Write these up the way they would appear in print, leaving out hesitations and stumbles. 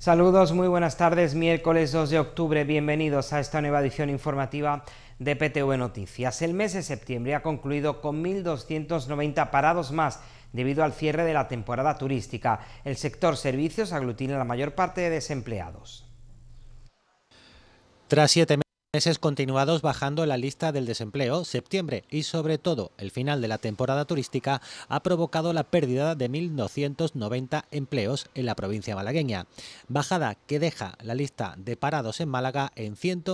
Saludos, muy buenas tardes, miércoles 2 de octubre, bienvenidos a esta nueva edición informativa de PTV Noticias. El mes de septiembre ha concluido con 1.290 parados más debido al cierre de la temporada turística. El sector servicios aglutina la mayor parte de desempleados. Tras 7 meses continuados bajando la lista del desempleo, septiembre y sobre todo el final de la temporada turística ha provocado la pérdida de 1.290 empleos en la provincia malagueña, bajada que deja la lista de parados en Málaga en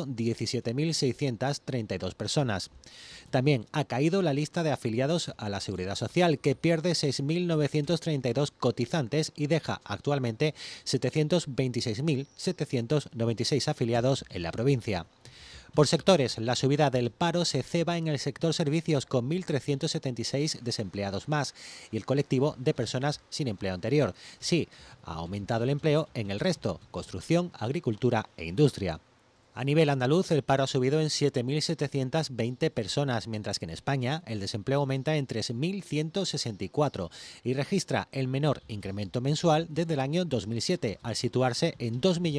117.632 personas. También ha caído la lista de afiliados a la Seguridad Social, que pierde 6.932 cotizantes y deja actualmente 726.796 afiliados en la provincia. Por sectores, la subida del paro se ceba en el sector servicios con 1.376 desempleados más y el colectivo de personas sin empleo anterior. Sí, ha aumentado el empleo en el resto, construcción, agricultura e industria. A nivel andaluz, el paro ha subido en 7.720 personas, mientras que en España el desempleo aumenta en 3.164 y registra el menor incremento mensual desde el año 2007, al situarse en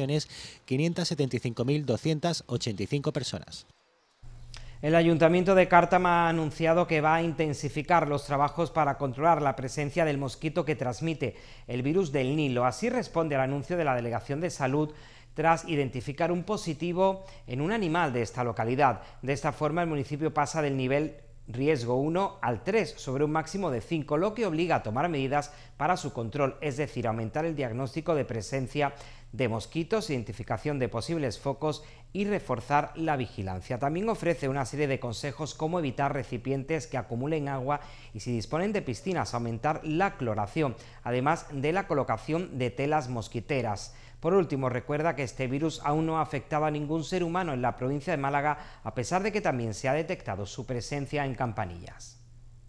2.575.285 personas. El Ayuntamiento de Cártama ha anunciado que va a intensificar los trabajos para controlar la presencia del mosquito que transmite el virus del Nilo. Así responde al anuncio de la Delegación de Salud tras identificar un positivo en un animal de esta localidad. De esta forma, el municipio pasa del nivel riesgo 1 al 3 sobre un máximo de 5, lo que obliga a tomar medidas para su control, es decir, aumentar el diagnóstico de presencia de mosquitos, identificación de posibles focos y reforzar la vigilancia. También ofrece una serie de consejos como evitar recipientes que acumulen agua y, si disponen de piscinas, aumentar la cloración, además de la colocación de telas mosquiteras. Por último, recuerda que este virus aún no ha afectado a ningún ser humano en la provincia de Málaga, a pesar de que también se ha detectado su presencia en Campanillas.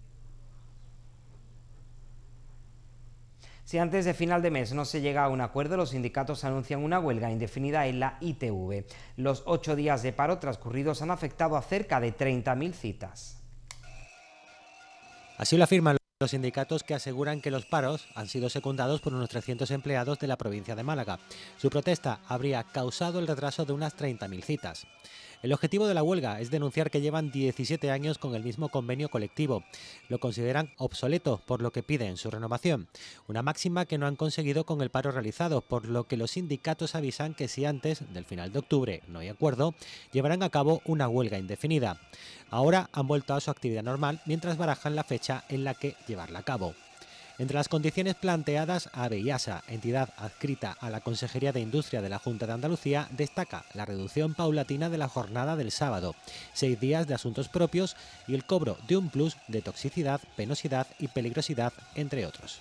Si antes de final de mes no se llega a un acuerdo, los sindicatos anuncian una huelga indefinida en la ITV. Los 8 días de paro transcurridos han afectado a cerca de 30.000 citas. Así lo afirman los sindicatos, que aseguran que los paros han sido secundados por unos 300 empleados de la provincia de Málaga. Su protesta habría causado el retraso de unas 30.000 citas. El objetivo de la huelga es denunciar que llevan 17 años con el mismo convenio colectivo. Lo consideran obsoleto, por lo que piden su renovación. Una máxima que no han conseguido con el paro realizado, por lo que los sindicatos avisan que si antes del final de octubre no hay acuerdo, llevarán a cabo una huelga indefinida. Ahora han vuelto a su actividad normal mientras barajan la fecha en la que llevarla a cabo. Entre las condiciones planteadas, ABEIASA, entidad adscrita a la Consejería de Industria de la Junta de Andalucía, destaca la reducción paulatina de la jornada del sábado, 6 días de asuntos propios y el cobro de un plus de toxicidad, penosidad y peligrosidad, entre otros.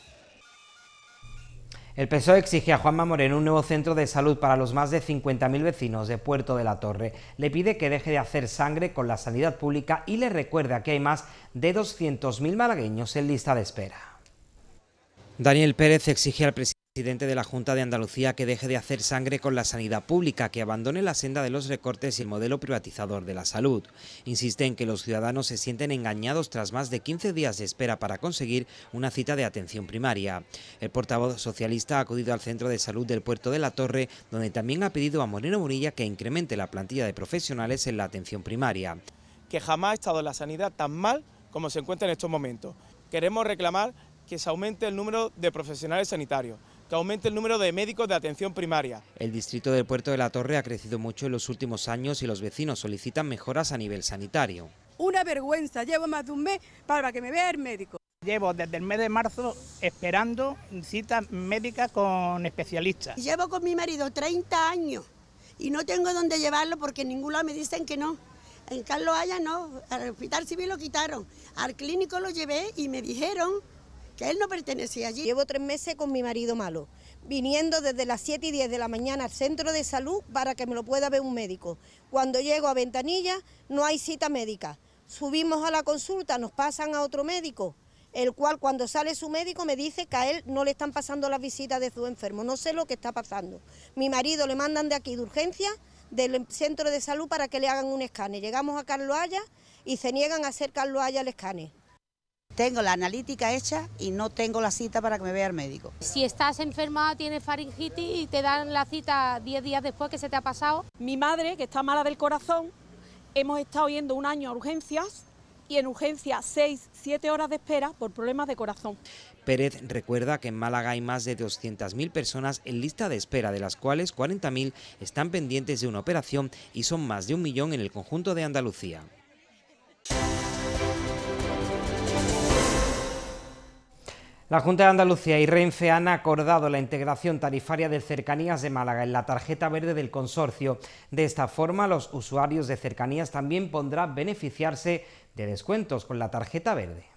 El PSOE exige a Juanma Moreno un nuevo centro de salud para los más de 50.000 vecinos de Puerto de la Torre. Le pide que deje de hacer sangre con la sanidad pública y le recuerda que hay más de 200.000 malagueños en lista de espera. Daniel Pérez exige al presidente de la Junta de Andalucía que deje de hacer sangre con la sanidad pública, que abandone la senda de los recortes y el modelo privatizador de la salud. Insiste en que los ciudadanos se sienten engañados tras más de 15 días de espera para conseguir una cita de atención primaria. El portavoz socialista ha acudido al Centro de Salud del Puerto de la Torre, donde también ha pedido a Moreno Munilla que incremente la plantilla de profesionales en la atención primaria. Que jamás ha estado la sanidad tan mal como se encuentra en estos momentos. Queremos reclamar que se aumente el número de profesionales sanitarios, que aumente el número de médicos de atención primaria. El distrito del Puerto de la Torre ha crecido mucho en los últimos años y los vecinos solicitan mejoras a nivel sanitario. Una vergüenza, llevo más de un mes para que me vea el médico. Llevo desde el mes de marzo esperando citas médicas con especialistas. Llevo con mi marido 30 años y no tengo dónde llevarlo porque en ningún lado me dicen que no. En Carlos Haya no, al Hospital Civil lo quitaron, al clínico lo llevé y me dijeron que él no pertenecía allí. Llevo 3 meses con mi marido malo, viniendo desde las 7:10 de la mañana al centro de salud para que me lo pueda ver un médico. Cuando llego a Ventanilla no hay cita médica. Subimos a la consulta, nos pasan a otro médico, el cual cuando sale su médico me dice que a él no le están pasando las visitas de su enfermo. No sé lo que está pasando. Mi marido le mandan de aquí de urgencia, del centro de salud, para que le hagan un escáner. Llegamos a Carlos Haya y se niegan a hacer Carlos Haya el escáner. Tengo la analítica hecha y no tengo la cita para que me vea el médico. Si estás enferma, tienes faringitis y te dan la cita 10 días después que se te ha pasado. Mi madre, que está mala del corazón, hemos estado yendo un año a urgencias y en urgencias 6-7 horas de espera por problemas de corazón. Pérez recuerda que en Málaga hay más de 200.000 personas en lista de espera, de las cuales 40.000 están pendientes de una operación y son más de 1 millón en el conjunto de Andalucía. La Junta de Andalucía y Renfe han acordado la integración tarifaria de Cercanías de Málaga en la tarjeta verde del consorcio. De esta forma, los usuarios de Cercanías también podrán beneficiarse de descuentos con la tarjeta verde.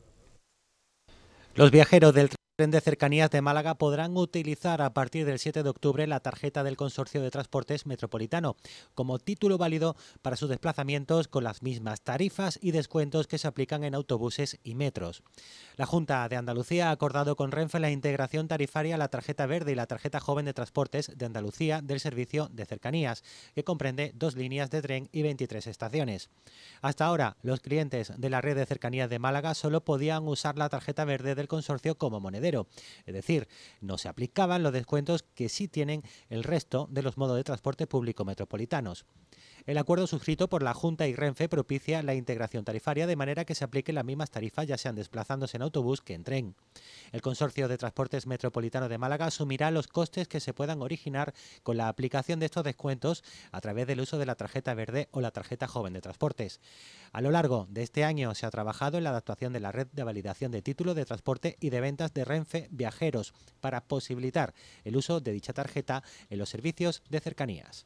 Los viajeros del tren de Cercanías de Málaga podrán utilizar a partir del 7 de octubre la tarjeta del Consorcio de Transportes Metropolitano como título válido para sus desplazamientos con las mismas tarifas y descuentos que se aplican en autobuses y metros. La Junta de Andalucía ha acordado con Renfe la integración tarifaria a la tarjeta verde y la tarjeta joven de Transportes de Andalucía del servicio de Cercanías, que comprende 2 líneas de tren y 23 estaciones. Hasta ahora, los clientes de la red de Cercanías de Málaga solo podían usar la tarjeta verde del consorcio como monedero, es decir, no se aplicaban los descuentos que sí tienen el resto de los modos de transporte público metropolitanos. El acuerdo suscrito por la Junta y Renfe propicia la integración tarifaria de manera que se apliquen las mismas tarifas ya sean desplazándose en autobús que en tren. El Consorcio de Transportes Metropolitano de Málaga asumirá los costes que se puedan originar con la aplicación de estos descuentos a través del uso de la tarjeta verde o la tarjeta joven de transportes. A lo largo de este año se ha trabajado en la adaptación de la red de validación de títulos de transporte y de ventas de Renfe Viajeros para posibilitar el uso de dicha tarjeta en los servicios de cercanías.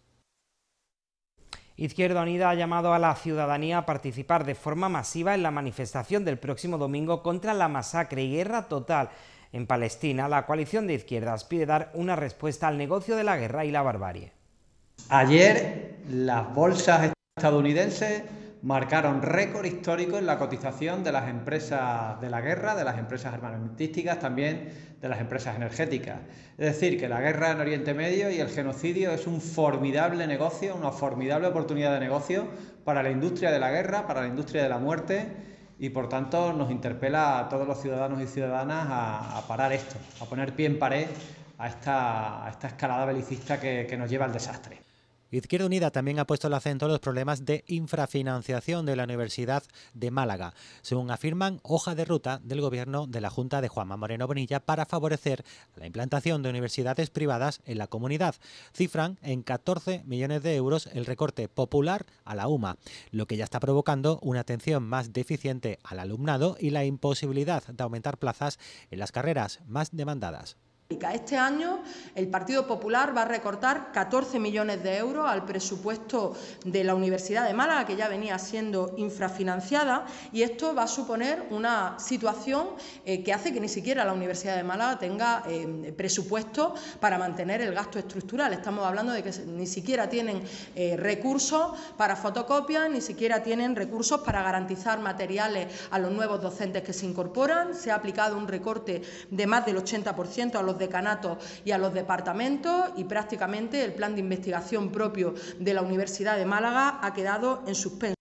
Izquierda Unida ha llamado a la ciudadanía a participar de forma masiva en la manifestación del próximo domingo contra la masacre y guerra total en Palestina. La coalición de izquierdas pide dar una respuesta al negocio de la guerra y la barbarie. Ayer las bolsas estadounidenses marcaron récord histórico en la cotización de las empresas de la guerra, de las empresas armamentísticas, también de las empresas energéticas. Es decir, que la guerra en Oriente Medio y el genocidio es un formidable negocio, una formidable oportunidad de negocio para la industria de la guerra, para la industria de la muerte, y por tanto nos interpela a todos los ciudadanos y ciudadanas a parar esto, a poner pie en pared a esta escalada belicista que nos lleva al desastre. Izquierda Unida también ha puesto el acento en los problemas de infrafinanciación de la Universidad de Málaga, según afirman hoja de ruta del Gobierno de la Junta de Juanma Moreno Bonilla para favorecer la implantación de universidades privadas en la comunidad. Cifran en 14 millones de euros el recorte popular a la UMA, lo que ya está provocando una atención más deficiente al alumnado y la imposibilidad de aumentar plazas en las carreras más demandadas. Este año el Partido Popular va a recortar 14 millones de euros al presupuesto de la Universidad de Málaga, que ya venía siendo infrafinanciada, y esto va a suponer una situación que hace que ni siquiera la Universidad de Málaga tenga presupuesto para mantener el gasto estructural. Estamos hablando de que ni siquiera tienen recursos para fotocopias, ni siquiera tienen recursos para garantizar materiales a los nuevos docentes que se incorporan. Se ha aplicado un recorte de más del 80% a los decanatos y a los departamentos, y prácticamente el plan de investigación propio de la Universidad de Málaga ha quedado en suspenso.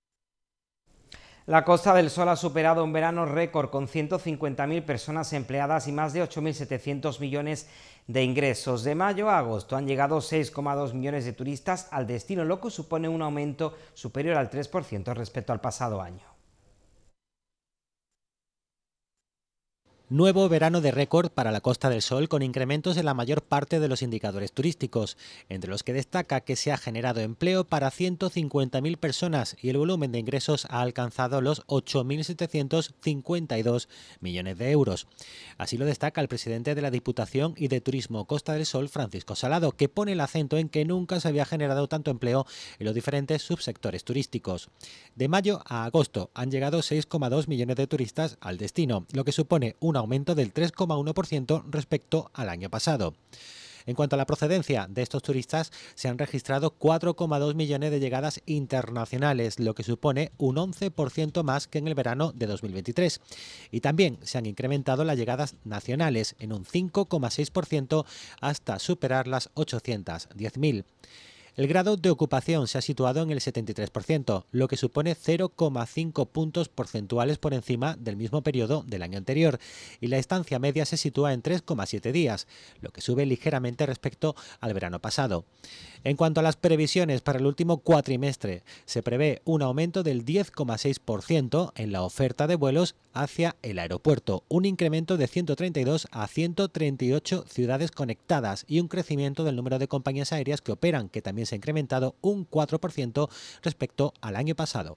La Costa del Sol ha superado un verano récord con 150.000 personas empleadas y más de 8.700 millones de ingresos. De mayo a agosto han llegado 6,2 millones de turistas al destino, lo que supone un aumento superior al 3% respecto al pasado año. Nuevo verano de récord para la Costa del Sol, con incrementos en la mayor parte de los indicadores turísticos, entre los que destaca que se ha generado empleo para 150.000 personas y el volumen de ingresos ha alcanzado los 8.752 millones de euros. Así lo destaca el presidente de la Diputación y de Turismo Costa del Sol, Francisco Salado, que pone el acento en que nunca se había generado tanto empleo en los diferentes subsectores turísticos. De mayo a agosto han llegado 6,2 millones de turistas al destino, lo que supone un aumento del 3,1% respecto al año pasado. En cuanto a la procedencia de estos turistas, se han registrado 4,2 millones de llegadas internacionales, lo que supone un 11% más que en el verano de 2023. Y también se han incrementado las llegadas nacionales en un 5,6% hasta superar las 810.000. El grado de ocupación se ha situado en el 73%, lo que supone 0,5 puntos porcentuales por encima del mismo periodo del año anterior, y la estancia media se sitúa en 3,7 días, lo que sube ligeramente respecto al verano pasado. En cuanto a las previsiones para el último cuatrimestre, se prevé un aumento del 10,6% en la oferta de vuelos hacia el aeropuerto, un incremento de 132 a 138 ciudades conectadas y un crecimiento del número de compañías aéreas que operan, que también se ha incrementado un 4% respecto al año pasado.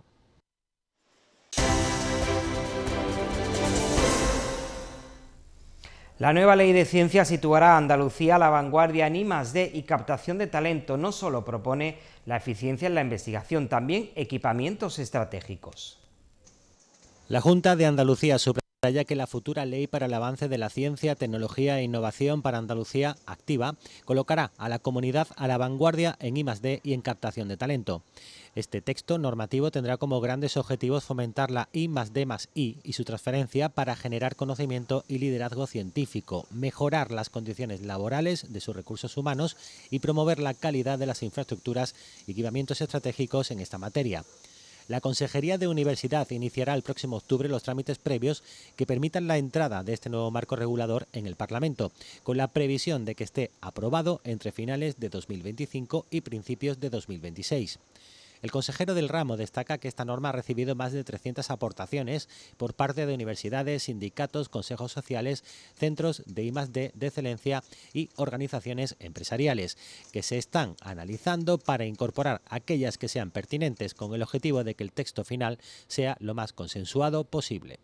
La nueva ley de ciencia situará a Andalucía a la vanguardia en I+D y captación de talento. No solo propone la eficiencia en la investigación, también equipamientos estratégicos. La Junta de Andalucía subraya que la futura ley para el avance de la ciencia, tecnología e innovación para Andalucía activa colocará a la comunidad a la vanguardia en I+D y en captación de talento. Este texto normativo tendrá como grandes objetivos fomentar la I+D+I y su transferencia para generar conocimiento y liderazgo científico, mejorar las condiciones laborales de sus recursos humanos y promover la calidad de las infraestructuras y equipamientos estratégicos en esta materia. La Consejería de Universidad iniciará el próximo octubre los trámites previos que permitan la entrada de este nuevo marco regulador en el Parlamento, con la previsión de que esté aprobado entre finales de 2025 y principios de 2026. El consejero del ramo destaca que esta norma ha recibido más de 300 aportaciones por parte de universidades, sindicatos, consejos sociales, centros de I+D de excelencia y organizaciones empresariales, que se están analizando para incorporar aquellas que sean pertinentes con el objetivo de que el texto final sea lo más consensuado posible.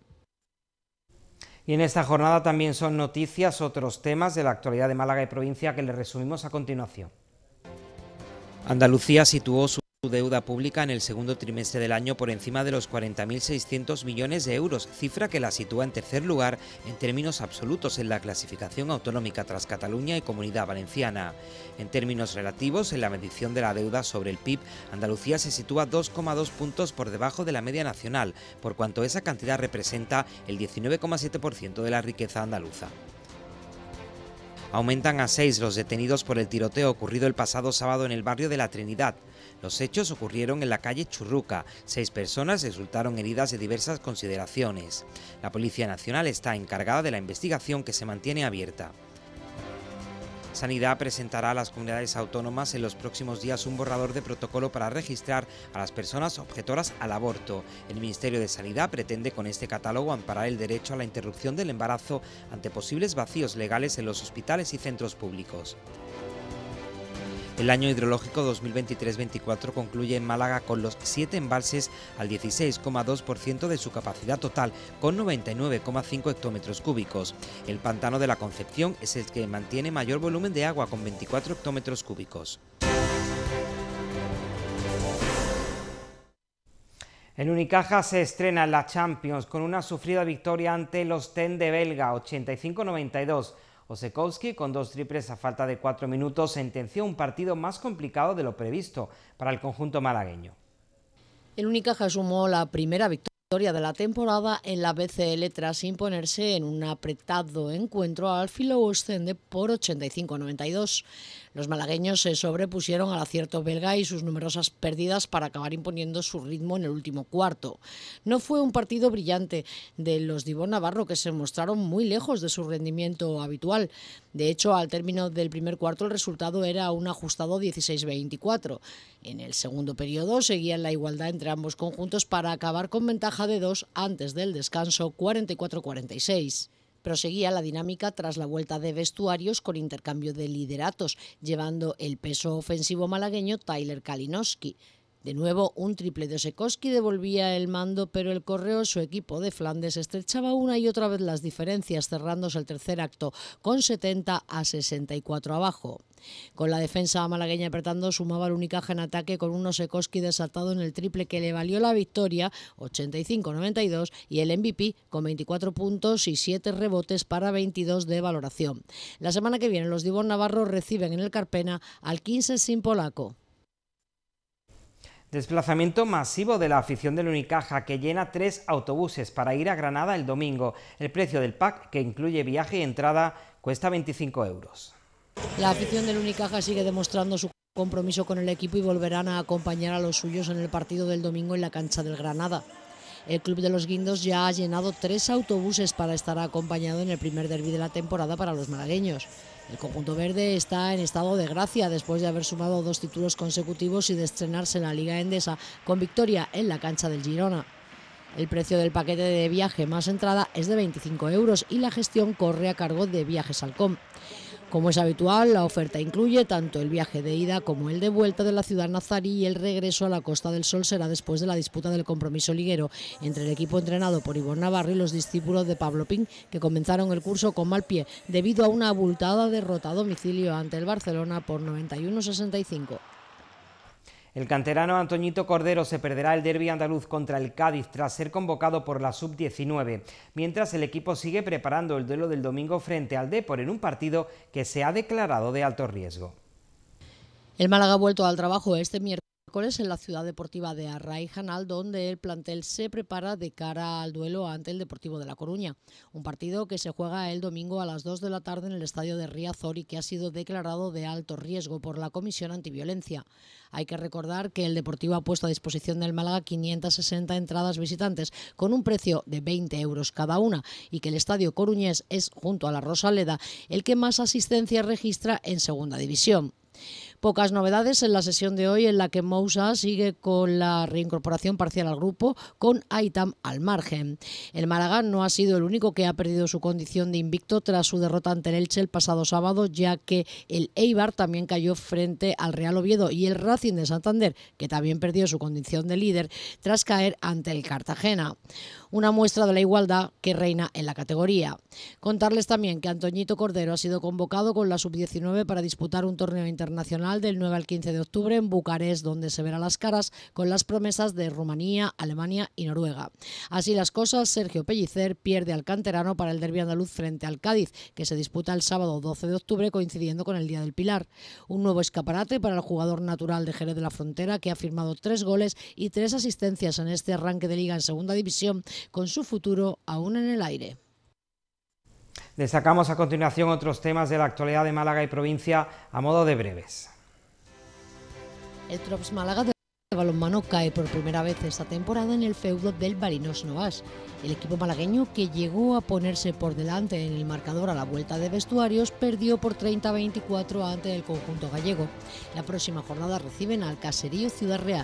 Y en esta jornada también son noticias otros temas de la actualidad de Málaga y provincia que les resumimos a continuación. Andalucía situó su deuda pública en el segundo trimestre del año por encima de los 40.600 millones de euros, cifra que la sitúa en tercer lugar en términos absolutos en la clasificación autonómica tras Cataluña y Comunidad Valenciana. En términos relativos, en la medición de la deuda sobre el PIB, Andalucía se sitúa 2,2 puntos por debajo de la media nacional, por cuanto esa cantidad representa el 19,7% de la riqueza andaluza. Aumentan a 6 los detenidos por el tiroteo ocurrido el pasado sábado en el barrio de La Trinidad. Los hechos ocurrieron en la calle Churruca. 6 personas resultaron heridas de diversas consideraciones. La Policía Nacional está encargada de la investigación, que se mantiene abierta. Sanidad presentará a las comunidades autónomas en los próximos días un borrador de protocolo para registrar a las personas objetoras al aborto. El Ministerio de Sanidad pretende con este catálogo amparar el derecho a la interrupción del embarazo ante posibles vacíos legales en los hospitales y centros públicos. El año hidrológico 2023-24 concluye en Málaga con los 7 embalses al 16,2% de su capacidad total, con 99,5 hectómetros cúbicos. El pantano de la Concepción es el que mantiene mayor volumen de agua, con 24 hectómetros cúbicos. El Unicaja se estrena en la Champions con una sufrida victoria ante los TEN de Belga, 85-92. Osekowski, con 2 triples a falta de 4 minutos, sentenció un partido más complicado de lo previsto para el conjunto malagueño. El Unicaja sumó la primera victoria de la temporada en la BCL tras imponerse en un apretado encuentro al Filou Ostende por 85-92. Los malagueños se sobrepusieron al acierto belga y sus numerosas pérdidas para acabar imponiendo su ritmo en el último cuarto. No fue un partido brillante de los de Ivonne Navarro, que se mostraron muy lejos de su rendimiento habitual. De hecho, al término del primer cuarto el resultado era un ajustado 16-24. En el segundo periodo seguían la igualdad entre ambos conjuntos para acabar con ventaja de 2 antes del descanso, 44-46. Proseguía la dinámica tras la vuelta de vestuarios con intercambio de lideratos, llevando el peso ofensivo malagueño Tyler Kalinowski. De nuevo, un triple de Osekowski devolvía el mando, pero el correo, su equipo de Flandes, estrechaba una y otra vez las diferencias, cerrándose el tercer acto con 70-64 abajo. Con la defensa malagueña apretando, sumaba el Unicaja en ataque con un Osekowski desatado en el triple que le valió la victoria, 85-92, y el MVP con 24 puntos y 7 rebotes para 22 de valoración. La semana que viene los de Ivonne Navarro reciben en el Carpena al 15 sin polaco. Desplazamiento masivo de la afición del Unicaja, que llena 3 autobuses para ir a Granada el domingo. El precio del pack, que incluye viaje y entrada, cuesta 25 euros. La afición del Unicaja sigue demostrando su compromiso con el equipo y volverán a acompañar a los suyos en el partido del domingo en la cancha del Granada. El club de los Guindos ya ha llenado 3 autobuses para estar acompañado en el primer derbi de la temporada para los malagueños. El conjunto verde está en estado de gracia después de haber sumado 2 títulos consecutivos y de estrenarse en la Liga Endesa con victoria en la cancha del Girona. El precio del paquete de viaje más entrada es de 25 € y la gestión corre a cargo de Viajes Alcom. Como es habitual, la oferta incluye tanto el viaje de ida como el de vuelta de la ciudad nazarí y el regreso a la Costa del Sol será después de la disputa del compromiso liguero entre el equipo entrenado por Ivonne Navarro y los discípulos de Pablo Pin, que comenzaron el curso con mal pie debido a una abultada derrota a domicilio ante el Barcelona por 91-65. El canterano Antoñito Cordero se perderá el derbi andaluz contra el Cádiz tras ser convocado por la sub-19, mientras el equipo sigue preparando el duelo del domingo frente al Depor en un partido que se ha declarado de alto riesgo. El Málaga ha vuelto al trabajo este miércoles en la ciudad deportiva de Arraijanal, donde el plantel se prepara de cara al duelo ante el Deportivo de La Coruña, un partido que se juega el domingo a las 2 de la tarde en el estadio de Riazor y que ha sido declarado de alto riesgo por la Comisión Antiviolencia. Hay que recordar que el Deportivo ha puesto a disposición del Málaga 560 entradas visitantes con un precio de 20 € cada una y que el estadio coruñés es, junto a la Rosaleda, el que más asistencia registra en segunda división. Pocas novedades en la sesión de hoy, en la que Moussa sigue con la reincorporación parcial al grupo, con Aitam al margen. El Málaga no ha sido el único que ha perdido su condición de invicto tras su derrota ante el Elche el pasado sábado, ya que el Eibar también cayó frente al Real Oviedo y el Racing de Santander, que también perdió su condición de líder tras caer ante el Cartagena. Una muestra de la igualdad que reina en la categoría. Contarles también que Antoñito Cordero ha sido convocado con la sub-19 para disputar un torneo internacional del 9 al 15 de octubre en Bucarest, donde se verá las caras con las promesas de Rumanía, Alemania y Noruega. Así las cosas, Sergio Pellicer pierde al canterano para el derbi andaluz frente al Cádiz, que se disputa el sábado 12 de octubre coincidiendo con el Día del Pilar. Un nuevo escaparate para el jugador natural de Jerez de la Frontera, que ha firmado 3 goles y 3 asistencias en este arranque de liga en segunda división, con su futuro aún en el aire. Destacamos a continuación otros temas de la actualidad de Málaga y provincia a modo de breves. El Trops Málaga de balonmano cae por primera vez esta temporada en el feudo del Barinos Novas. El equipo malagueño, que llegó a ponerse por delante en el marcador a la vuelta de vestuarios, perdió por 30-24 ante el conjunto gallego. La próxima jornada reciben al Caserío Ciudad Real.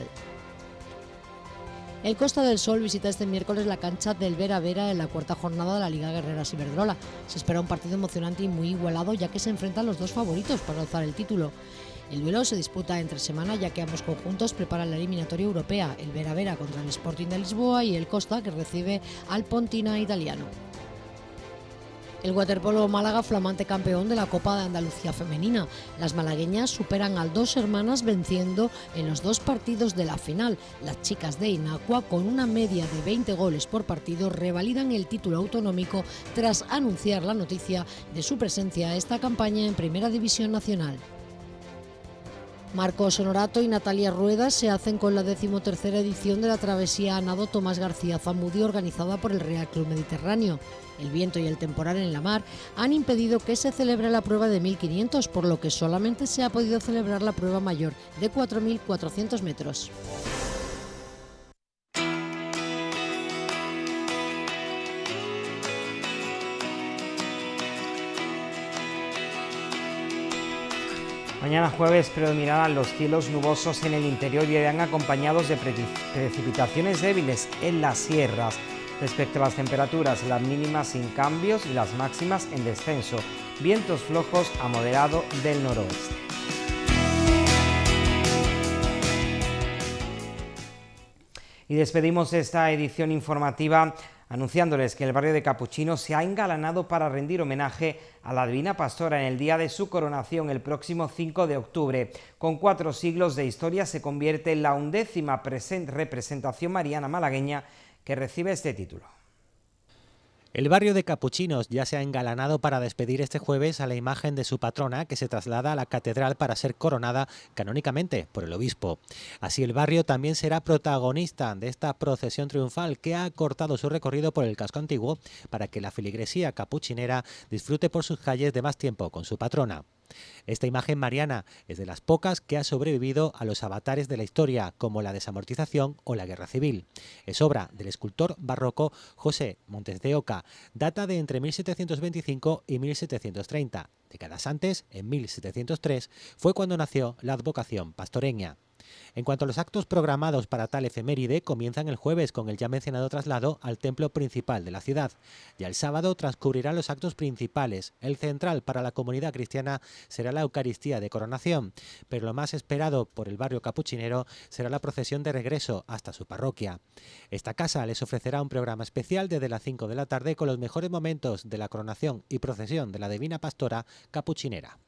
El Costa del Sol visita este miércoles la cancha del Vera Vera en la 4ª jornada de la Liga Guerreras Iberdrola. Se espera un partido emocionante y muy igualado, ya que se enfrentan los dos favoritos para alzar el título. El duelo se disputa entre semana, ya que ambos conjuntos preparan la eliminatoria europea, el Vera Vera contra el Sporting de Lisboa y el Costa, que recibe al Pontina italiano. El waterpolo Málaga, flamante campeón de la Copa de Andalucía femenina. Las malagueñas superan al Dos Hermanas venciendo en los 2 partidos de la final. Las chicas de Inacua, con una media de 20 goles por partido, revalidan el título autonómico tras anunciar la noticia de su presencia esta campaña en Primera División Nacional. Marcos Honorato y Natalia Rueda se hacen con la 13ª edición de la travesía a nado Tomás García Zamudio, organizada por el Real Club Mediterráneo. El viento y el temporal en la mar han impedido que se celebre la prueba de 1500, por lo que solamente se ha podido celebrar la prueba mayor de 4400 metros. Mañana jueves predominarán los cielos nubosos en el interior y irán acompañados de precipitaciones débiles en las sierras. Respecto a las temperaturas, las mínimas sin cambios y las máximas en descenso. Vientos flojos a moderado del noroeste. Y despedimos esta edición informativa anunciándoles que el barrio de Capuchino se ha engalanado para rendir homenaje a la Divina Pastora en el día de su coronación el próximo 5 de octubre. Con 4 siglos de historia se convierte en la 11ª representación mariana malagueña que recibe este título. El barrio de Capuchinos ya se ha engalanado para despedir este jueves a la imagen de su patrona, que se traslada a la catedral para ser coronada canónicamente por el obispo. Así el barrio también será protagonista de esta procesión triunfal que ha cortado su recorrido por el casco antiguo para que la feligresía capuchinera disfrute por sus calles de más tiempo con su patrona. Esta imagen mariana es de las pocas que ha sobrevivido a los avatares de la historia, como la desamortización o la guerra civil. Es obra del escultor barroco José Montes de Oca, data de entre 1725 y 1730. Décadas antes, en 1703, fue cuando nació la advocación pastoreña. En cuanto a los actos programados para tal efeméride, comienzan el jueves con el ya mencionado traslado al templo principal de la ciudad. Ya el sábado transcurrirán los actos principales. El central para la comunidad cristiana será la Eucaristía de Coronación, pero lo más esperado por el barrio capuchinero será la procesión de regreso hasta su parroquia. Esta casa les ofrecerá un programa especial desde las 5 de la tarde con los mejores momentos de la coronación y procesión de la Divina Pastora capuchinera.